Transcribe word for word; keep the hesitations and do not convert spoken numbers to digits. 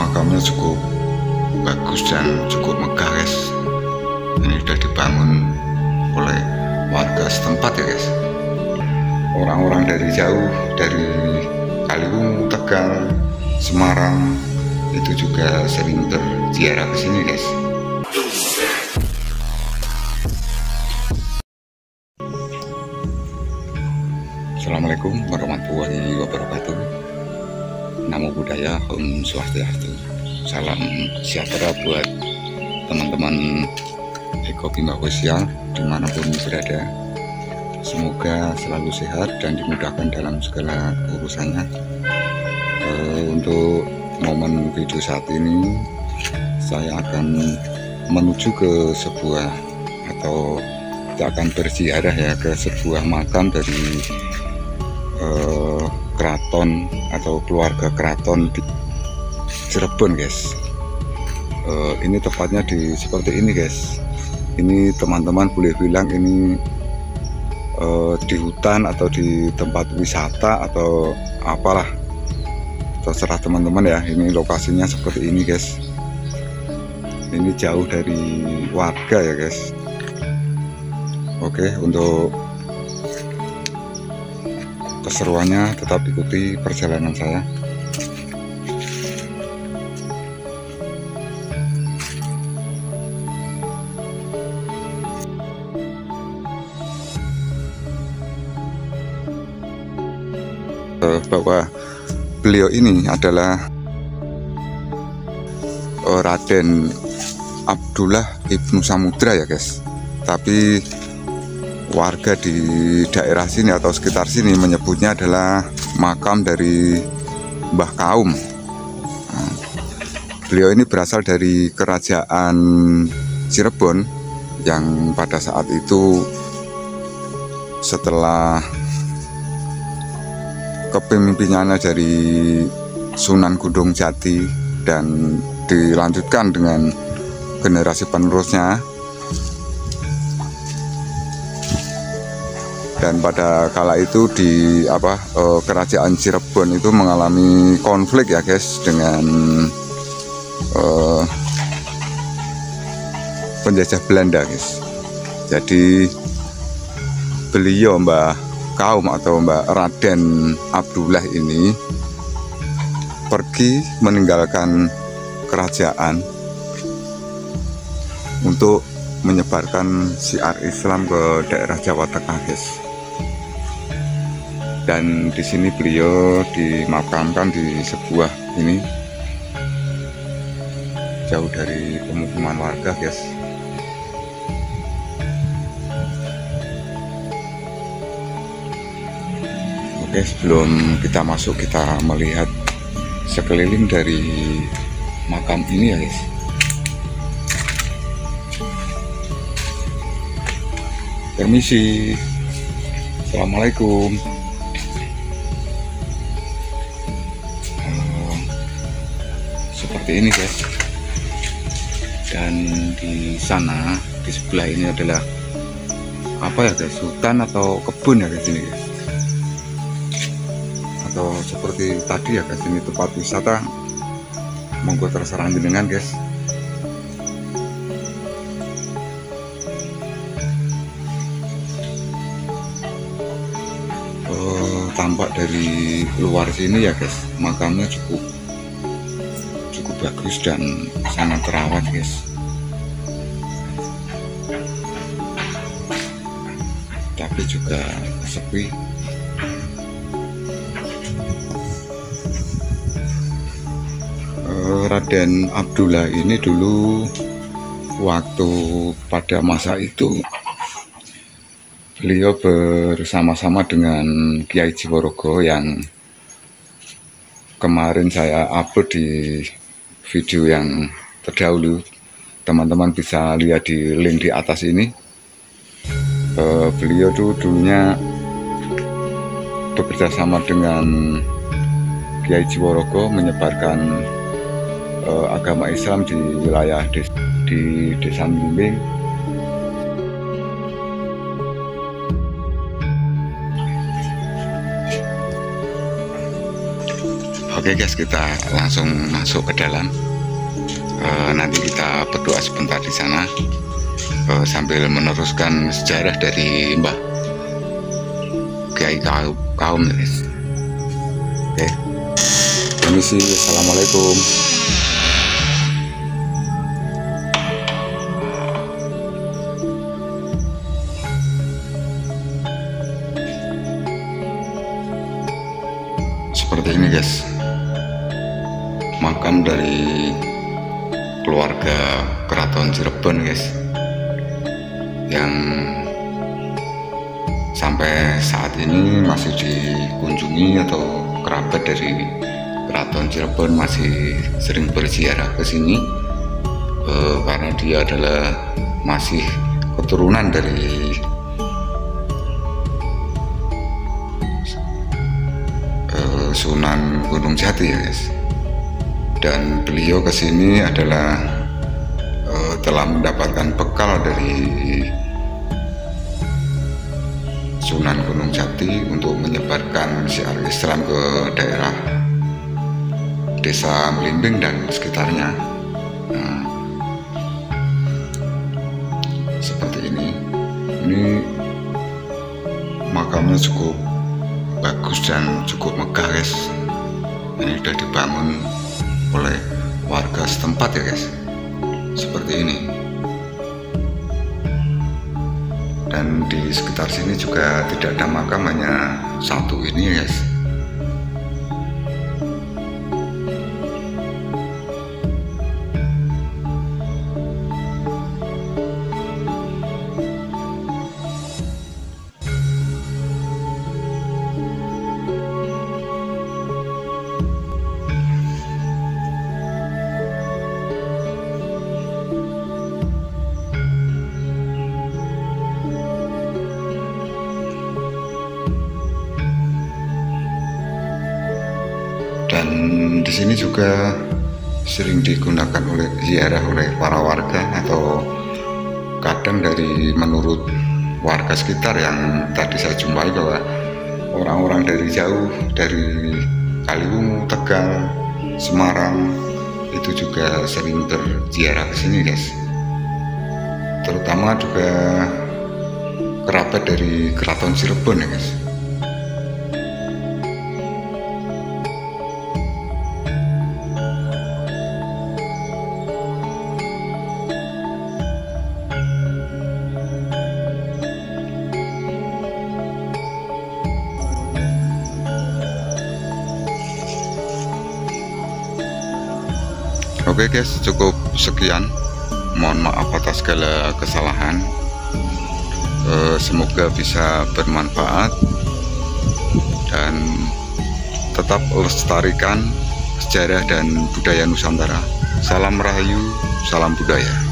makamnya cukup bagus dan cukup megah guys. Ini sudah dibangun oleh warga setempat ya guys. Orang-orang dari jauh, dari Kaliwungu, Tegal, Semarang itu juga sering berziarah ke sini guys. Assalamualaikum warahmatullahi wabarakatuh. Namo Buddhaya, Om Swastiastu. Salam sejahtera buat teman-teman Eko Bima Sosial dimanapun berada. Semoga selalu sehat dan dimudahkan dalam segala urusannya. E, untuk momen video saat ini, saya akan menuju ke sebuah atau kita akan berziarah ya ke sebuah makam dari e, keraton atau keluarga keraton di Cirebon guys. E, ini tepatnya di seperti ini guys. Ini teman-teman boleh bilang ini Uh, di hutan atau di tempat wisata atau apalah, terserah teman-teman ya. Ini lokasinya seperti ini guys. Ini jauh dari warga ya guys. Oke, untuk keseruannya tetap ikuti perjalanan saya. Bahwa beliau ini adalah uh, Raden Abdullah Ibnu Samudra ya guys. Tapi warga di daerah sini atau sekitar sini menyebutnya adalah makam dari Mbah Kaum. Nah, beliau ini berasal dari kerajaan Cirebon yang pada saat itu setelah kepemimpinannya dari Sunan Gunung Jati dan dilanjutkan dengan generasi penerusnya, dan pada kala itu di apa eh, kerajaan Cirebon itu mengalami konflik ya guys dengan eh, penjajah Belanda guys. Jadi beliau Mbah Kaum atau Mbak Raden Abdullah ini pergi meninggalkan kerajaan untuk menyebarkan syiar Islam ke daerah Jawa Tengah guys. Dan di sini beliau dimakamkan di sebuah ini jauh dari pemukiman warga guys. Oke, sebelum kita masuk kita melihat sekeliling dari makam ini ya guys. Permisi. Assalamualaikum. uh, Seperti ini guys. Dan di sana di sebelah ini adalah apa ya guys, hutan atau kebun ya guys ini guys. Atau seperti tadi ya guys, ini tempat wisata, monggo terserah jenengan guys. Oh, tampak dari luar sini ya guys, makamnya cukup cukup bagus dan sangat terawat guys. Tapi juga sepi. Raden Abdullah ini dulu waktu pada masa itu beliau bersama-sama dengan Kiai Jiworogo yang kemarin saya upload di video yang terdahulu. Teman-teman bisa lihat di link di atas ini. Uh, beliau tuh dulunya bekerja sama dengan Kiai Jiworogo menyebarkan uh, agama Islam di wilayah des di Desa Mimbing. Oke guys, kita langsung masuk ke dalam. E, nanti kita berdoa sebentar di sana e, sambil meneruskan sejarah dari Mbah Kiai kaum, kaum guys. Oke, permisi, assalamualaikum. Seperti ini guys, makam dari keluarga Keraton Cirebon guys, yang sampai saat ini masih dikunjungi, atau kerabat dari Keraton Cirebon masih sering berziarah ke sini eh, karena dia adalah masih keturunan dari eh, Sunan Gunung Jati ya guys. Dan beliau kesini adalah uh, telah mendapatkan bekal dari Sunan Gunung Jati untuk menyebarkan syiar Islam ke daerah desa Melimbing dan sekitarnya. Nah, seperti ini. Ini makamnya cukup bagus dan cukup megah guys. Ini sudah dibangun oleh warga setempat ya guys, seperti ini. Dan di sekitar sini juga tidak ada makam, hanya satu ini guys. Dan di sini juga sering digunakan oleh ziarah oleh para warga, atau kadang dari menurut warga sekitar yang tadi saya jumpai bahwa orang-orang dari jauh, dari Kaliwungu, Tegal, Semarang itu juga sering berziarah ke sini guys. Terutama juga kerabat dari Keraton Cirebon ya guys. Oke guys, cukup sekian. Mohon maaf atas segala kesalahan. E, semoga bisa bermanfaat dan tetap lestarikan sejarah dan budaya Nusantara. Salam Rahayu, salam budaya.